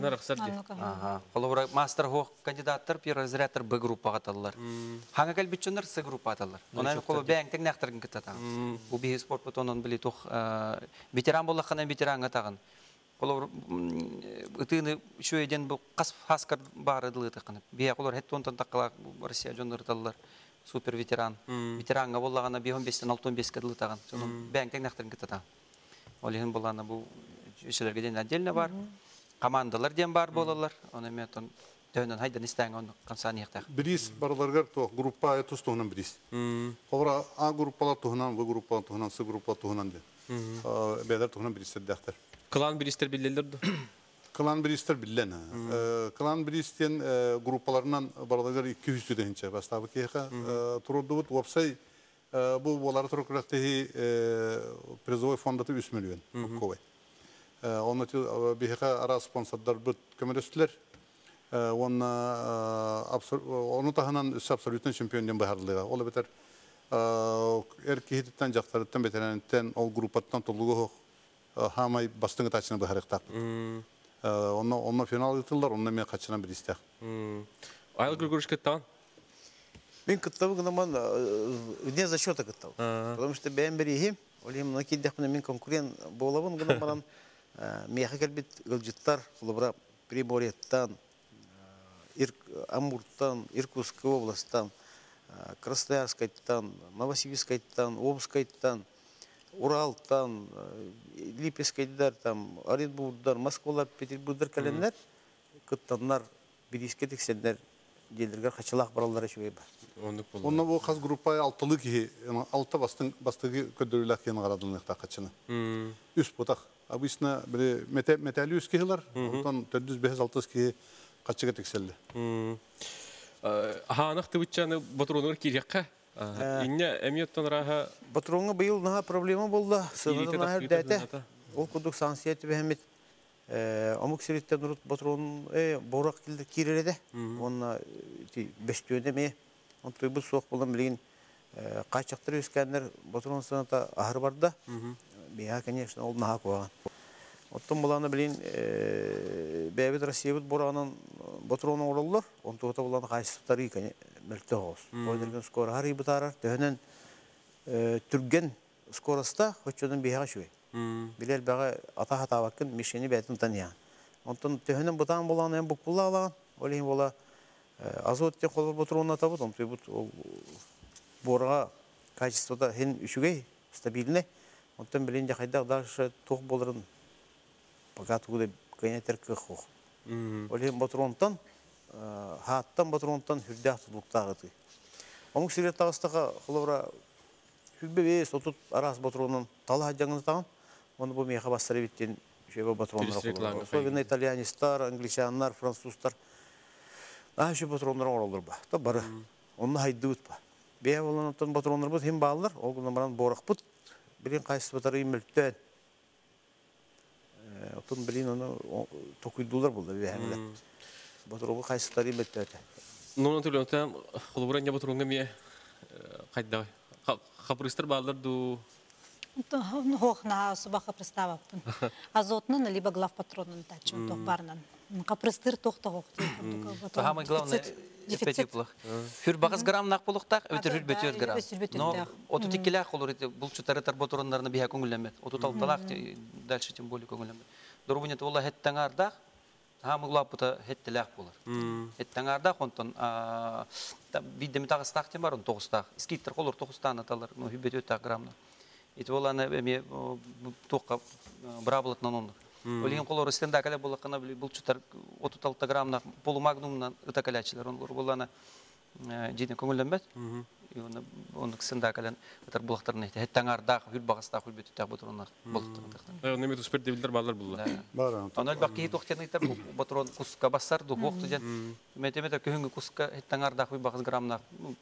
Олар мастер хоқ кандидаттар, пер разрядтар Б группаға аталылар. Хаңа кәлбет жонлар С группа аталылар. Онан қолы бәңтің нәқтіргін кітті тағын. Бұл бейі спорт бұтонын білі тоқ ветеран болаққанан ветеранға тағын. Олар ытыны шөйден бұл қас хаскар бар ыдылы тақынып. Бия олар хетті онтан таққалақ Россия жонлар талылар. Супер ветеран. Ветеранға болағана 15-15 кәділі тағын. Соның бәңтен нәқтірін кітті тағын. Олығын болағана бұл үшілерге ден отдельно бар. Командалар ден бар болалар. Оны метон дәуінен хайдан істәңі оны қансаны еқтақ. Біріс барыларғар тоқ группа әтіс тұғынан біріс. Олар А группалар тұғынан, В группалар тұғынан, С группалар тұғынан ден. Бәдер тұғынан бірістер дәқтір. Клан биристер билелерді? Клан биристер билен. Клан биристен группаларынан бараларғар 200 студентче. Бастабы кейқа тұрырды бұд. Опсай бұл олары тұрықырақтығы призовой фондаты 3 миллион. Оны бейқа ара спонсордар бұд көмірестілер. Onu tahanan üstü absolutin çempiyonun baharlığı. Ola beter erkehitten jaktarıttan beterenitten ol grupattan toluğu hamay bastığın taçını baharık tak. Onunla final yıtıllar, onunla men kaçınan bir istek. Ayıl görüş kettan. Мен кыттабы гынаман не за счета кыттабы. Потому что бәм берихим, олим на киддәхне мен конкурент болабын гынаман меха келбит гылжыттар, булбара Приморьеттан, Амуртан, Иркутской областан, Красноярскайттан, Новосибирскайттан, Омскайттан, Уралтан, Липецкайдар, там Оренбургдар, Москвалар, Петербургдар календар кыттаннар бириске тексендер Gelirler kaçılak baralara şöyle var. Onunla bu kas grupaya altılı ki altta bastığı ködürler ki yanıgaradılığında kaçını. Üst botak. Abi isna böyle metali üst kihiler. Ondan 405-600 ki kaçıga tekselli. Hanık tıvıtçanı Baturunur kiriyakka. İnne emiyottan raha. Baturun'a bu yıl daha problemi buldu. Sınırdan her dete. O kuduk sansiyeti behemet. Amuk siritten durut Baturun borak kildir kirerede. Onunla bestiyöne mi? Ondan bu soğuk bulan bilgin kaçaktır üskenler Baturun sınıfta ahır vardı. Biha конечно ol naha koğan. Ondan bulanı bilgin bebet Rossiyabıt borağının Baturun'a uğrallar. Ondan da bulanı kaçtıkları yıkanı mülkte olsun. Koydurgen skor harı bıtarar. Dönen Türgen skorasta hoşçadan biha şuy. Bilal bağa ata hata bakın mişeni betin tanıyan. Ondan töhünün butan bulan hem bukbulla alan. Olayım bola azotten kolur Baturun'a tabut. Ondan bu borağa kayçıstoda hen üşügey stabilne. Ondan bilince kaydak daha toq boların fakat bu da kayneter kıxıq. Olayım Baturun'tan haattan Baturun'tan hürdağ tutulukta ağıtı. Onun siret ağıstıqa kılavra hübbe sotut aras Baturun'un talı hacjağını tağın. Onu bu meha bastırı bittiğin şey bu Baturun'lara kılavra. Особенно итальянистар, англичанlar, fransuzlar. Daha şu Baturun'lara olur bu. Da barı. Onu haydı bu. Bey olan ondan Baturun'lar bu hem bağlılar. O günden baran borak but. Bilin kayısı batarı imültten. Otun bilin onu tokuydular buldu. Baturun'u kayısı batarı imültten. Nonu tülönten kılavra ne Baturun'a miye kayda. Kapırыстır bağlılar du. Хохна собака представа. Азотнын либо главпатронын тачым тохбарнын. Капрыстыр тохтогок. Самое главное дефицит. Хүр багыз грамм нак булуктак, өтөр хүрбөтөр грамм. Но оту тикелак olur ите бул чутары тарботорондарына бия көңүллөмөт. Оту талталак дальше тем более көңүллөмөт. Дорубунет улла хеттаңардак, хамы главпута хеттелак болор. Хеттаңардак онтон биддеми тагыстак тем бар, он 9так. Скиттер колор 9тан аталар, но хүрбөтөр граммна. Это была на мне только браболот на нон. Олиген колор стендакале была кана был чутар от толтограммна полумагнумна это калячилер. Он была на дine көңүлөмбөт. И он стендакален это булактарны. Хеттаңардак хүл багыстак хүл бүтүтак ботроннар болду. Неме туспер дебилдер балдар булла. Бар. Анал бакки токтенитер ботрон куска басар ду бокту ден. Метемете көңгү куска хеттаңардак хүл багыз граммна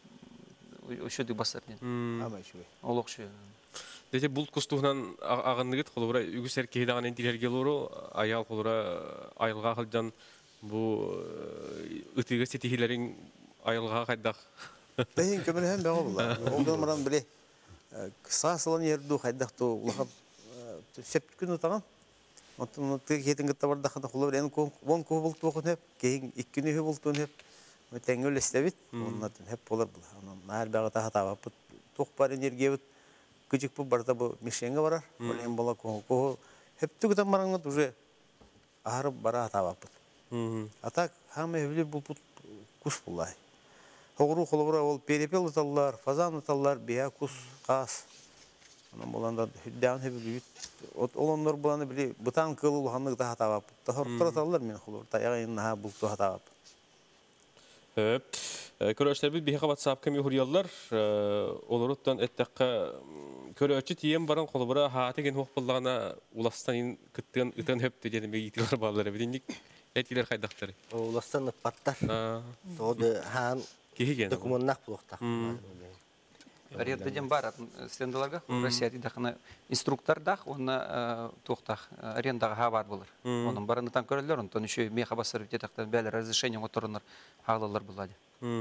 ошоду басар ден. Ama şu. Олокшу. Дете бул кустугунан агындыгыт колура үгүс эркеги даган энтилер келору аял колура айылга кылжан бу ытыгы сетихилерин айылга кайдак. Бейин көмөр hem бага булла. Олдан маран биле кыса сылан ерду кайдакту улахап септикүн утаган. Онтон кетин гытта барда хана колура эн вон ко болту окун хеп, кейін 2 күнү болтун хеп. Теңгөл эстебит. Оннан хеп болар бул. Анан нар бага тахатабап ток бар энергия Küçük bu barda bu mişenge var. Olayım bola ko hep tügüden marangut уже ağrı bara atavap. Atak ham evli bu kus bullay. Hoğru kolora ol perepel utallar, fazan utallar, biya kus qas. Onun bolanda hüddan hep büyüt. Olanlar bolanı bile butan kılı hanlık da atavap. Tahırtır atallar men kolor. Tayağın ha bultu atavap. Hep. Көрөштер бит бихе WhatsApp кем юрьяллар. Олоруттан эттекка көрөчү тием баран колбара хаатеген хокпуллагана уластан кыттын ытын хөп дегенде бегитер баллары бидинник этилер кайдактар. Уластан паттар. Тоды хан киген. Документнак булуктак. Аренда ден бар стендаларга, Россияда дақына инструктор дақ, оны тоқтақ арендаға ха бар болыр. Оның барыны там көрілер, онтан үші меха басыр бітетақтан бәлі разрешение отырыныр хағылалар болады.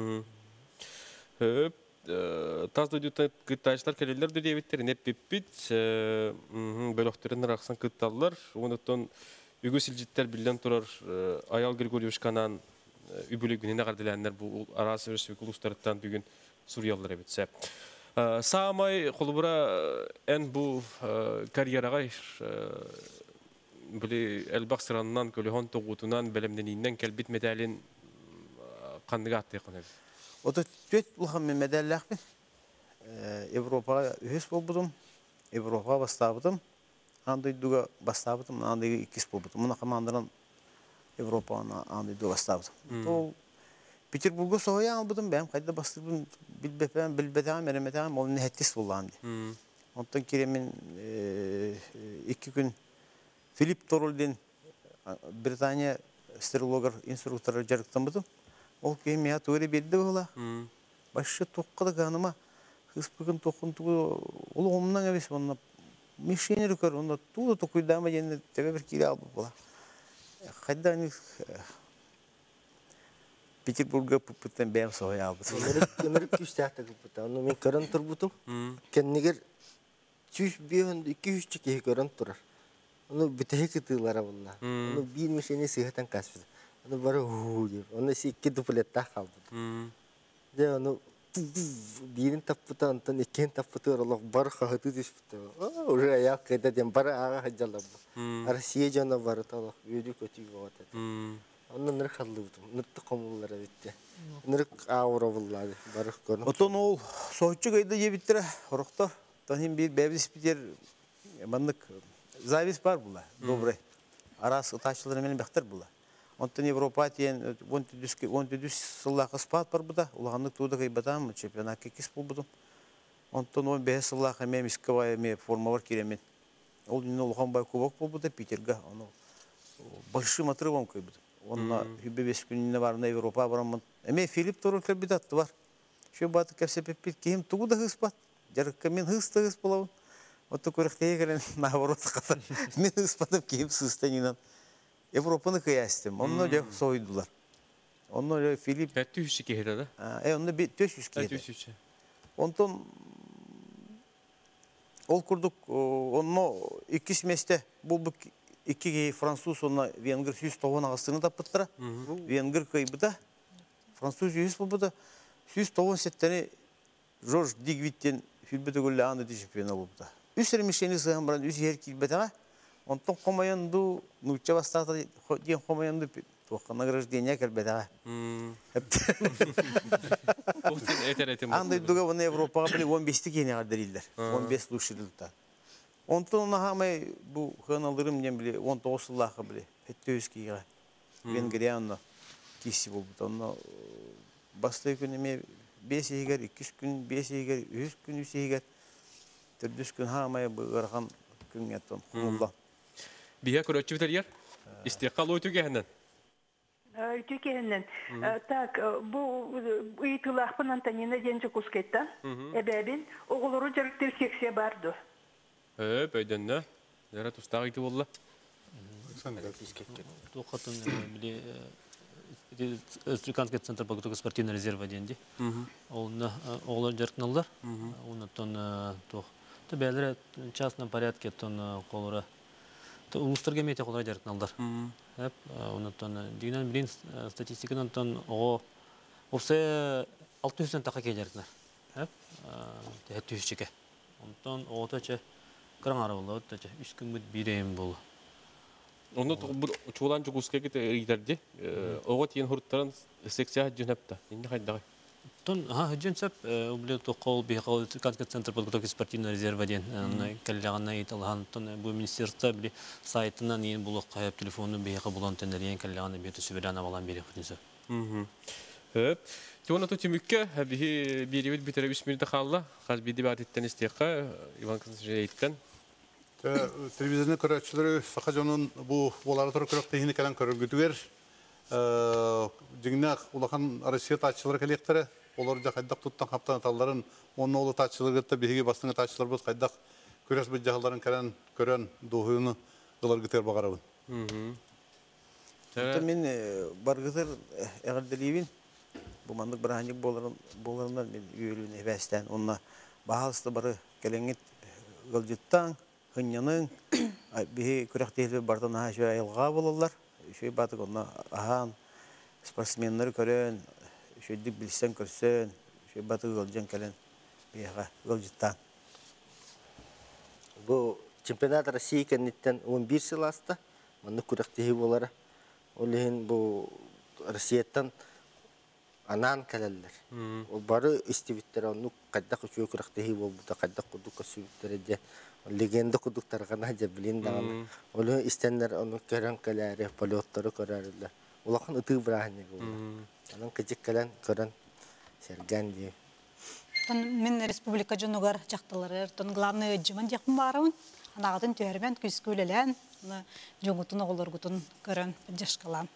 Тазды дүйті кыттайшылар кәлелер дөдебеттер, неп беппет, бөліқтерін рақсан кытталылар, оныттан үгі сілжеттер білден тұрар Аял Григорьевич Канан үбілі күніне қардыләнлер бұл арасы өрсі ұлыстарыттан бүгін Суриялылар әбетсе. Саамай қолыбыра ән бұл карьерағай білі әлбақ sıranынан, көліхон тоғутынан, бәлемденінен кәлбет медалін қандыға атты еқін әбет? Ота төт улхан мен медаллахпын. Европаға үхес болбудum. Европаға бастабыдым. Андайдуға бастабыдым, андайға икис болбудum. Мұна командадан Европаға андайдуға бастабыдым. Ол Петербург'a соғая албыдым. Бәм қайда бастырбын білбетәғам, әреметәғам, ол нәхеттес болам де. Онтан керемен 2 күн Филипп Торолден Британия стерилогар инструкторы жарықтан бұдым. Ол кейін мея төре берді ола. Башы тоққыды ғаныма қыспығын тоқынтығы ол омынан әбес. Онына мешенері көр. Онына туды тоқыйдама жені төбе бір келе алып ола. Қайда әне Петербург'a пұппыттан бәм соғай албыды. Өмірік күстәқті күппыта. Оны мен көрін тұр бұтым. Кәннегер 200 чекеге көрін тұрар. Оны бүтәе күтілара болла. Оны бір мешені сығатан қасбыды. Onu bara huu gibi. Onu iki duplettah kaldı. De onu birin tapıta ondan ikin tapıta Allah bar kahıtı düştü. Oraya ayak edeceğim bara ağa haccalar bu. Arasiye cana var Allah. Büyüdü kötü oldu. Ondan nırk halıyordum. Nırk komullara bitti. Nırk ağır avulları. Barık görün. Oton ol soğutçu kaydı yebittire. Horukta. Tanım bir bevlis biter. Manlık zavis var bula. Dobre. Aras taşçıları benim bekler bula. Ondan Avrupa diyen 12 sıllaqı spat var bu da. Ulağanlık tuğda kaybatam çempionat kekis bulbudum. Ondan 15 sıllaqı mem iskavaya me forma var kiremen. Ol yine ulağan bay kubak bulbuda Peterga. Onu başı matırıvam kaybıdım. Onunla hübbe 5 gününe varına Avrupa varamın. Eme Filip Torol kalbidatı var. Şu batı kefsepep bir kim tuğda hız pat. Jarıkka men hız da hız bulavun. Otu körükteye gelen navarot kadar. Men hız patıp kim sıstan inan. Avrupa'nı kıyastım. Onlar da soydular. Onlar da Filip... Kaç yüz kere de? Onlar bir 400 kere. 400. Ondan ol kurduk. Onunla iki semestre bulduk. İki Fransız onunla Venger 100 toğun ağasını tapıttıra. Venger kaybı da. Fransız 100 buldu da. 100 toğun setteni George Digwit'ten Hülbete Gül'le anı dişipiyona buldu da. Üsremişeni sığın buran üs yer kilbete. Ondan komayandu, nükçe bastata diyen komayandu, tuğkan nagраждения kelbede. Andayduga bunu Avrupa'ya bile 15'lik yeni kadar 15 luşililta. Ondan ona hamay bu kanallarım diyen bile 19 yıllığa bile Pettövski'ye Vengriyan'la kisi buldu. Ondan bastığı günüme 5 yeğer, 200 gün 5 yeğer, 100 gün 100 yeğer. 400 gün hamay bu garhan gün yattan. Allah. Bihe körötçü biter yer. İstikal oytu gehenden. Oytu gehenden. Tak, bu uyutulakpın Antonina Genci Kusket'ten. Ebebin oğuluru jarıktır seksiye bardı. Böydün ne? Nere tustağı iti bolla? Тоқатын біле Республиканский центр подготовки спортивного резерва денди. Олар жаркналар. Онтон бәлері частном порядке қолыра улустарга мете қолыра жаркналар. Онтон дегенен білін статистиканан оғы опсы 600-тен тақа кей жаркнар. 700 чеке. Онтон оғытача қыран ары болды, 3 күн бүт бейрейін болды. Onu çoğulan çukurska giderdi. Oğut yeni hurtların seksiyah cünepte. İndi haydağı. Ton cünsep bile toqol bir kanka центр подготовки спортивного резерва ден каллағанна италған ton bu ministerstva bile saytından yeni bulaq qayıp telefonu bir bulon teneriyen kallağanna bir süverana alan biri hütünse. Evet. Tona to tümükke bir yıl bitere 3 minute kaldı. Hal bir debat etten istiqa Ivan Kızılcı'yitten. Televizyonun körükçüleri fakat onun bu olayları körükte hinikelen körüküdüler. Dünyak ulakan Arasiyat açıları kelektere олар жа қайдақ тұттан қаптан аталарын, оның олы тачылығытта бейге бастыңа тачылар бұз қайдақ көрес бұл жағыларын көрен дұғыны ғылар күтер бағарабын. Мен барғызыр әғірділейбін. Бұмандық бірағанек боларынан мен үйелуіне бәстен. Онына бағалысты бары кәлеңет ғылжыттан, хынyaның, бейі көріқтейлі бардын аға жөй айылға болалар. Шөй батық онына аған спортсменлері көрен, шөйдік білсен көрсен, шөй батық ғылжан кәлен бейіға ғылжыттан. Бұл чемпионат России кәнеттен 11 сыласта, мұны көріқтейлі болары. Олеген бұл Россияттан анан кәлелер. Ол бары истивиттер оны қайдақ үші көріқтейлі болбыда, қайдақ құдық көсібіттері де легенді құдықтарғана де білін дағаны. Олеген істенлер оны көрен кәләрі, полеттары көрәрілер. Олақын ұтығы бірағынығы болды. Оның кәжік кәлен көрен сәрген дейі. Мен республика жонугар жақтылары, главный өджімін жақын барауын. Анағатын түйермен күскі өлелен, жоңғытын оғылырғытын көрін жашқалан.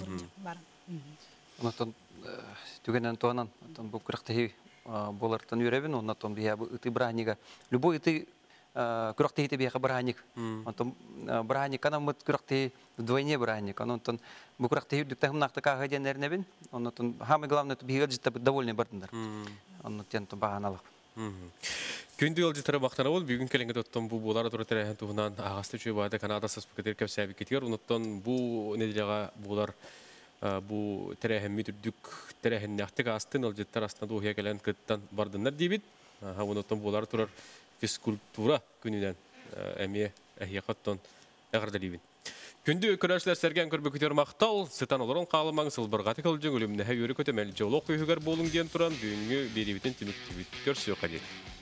Онаттан түгенен туанан, бұл күріқтегі болартан үйребін, онаттан бия ұты бірағаниға. Любой ұты күріқтегі бияға бірағаник. Бірағаник анам мұт күріқтегі двойне бірағаник. Онаттан бұл күріқтегі үрліктәғым нақты қаға ден әрнебін. Онаттан хамы главный бияға жітті довольны бардындар. Онаттан бағаналық. Күнді олжытары бақтана ол, бүгін кәліңгі тоттан бұл болары тұры тәрәйін туғынан ағасты чөй байды Канада саспекетер кәпсәбі кетер. Оныттан бұл неделеға болар бұл тәрәйін мүтірдік тәрәйін нәқтік астын олжыттар астына доғия кәлін кіттан бардынлар дейбіт. Оныттан болары тұрар физкультура күнінен әме әхияқаттан әғырдалейбін. Күнді көрәшілер сәрген көрбі көтер мақтал, сытан оларын қалымаң сылбырғаты қылжың өліміне әйөрі көтемәлі жолық үйігер болың ден тұран, бүйінгі беребетін тіміктібіт көрсі қадет.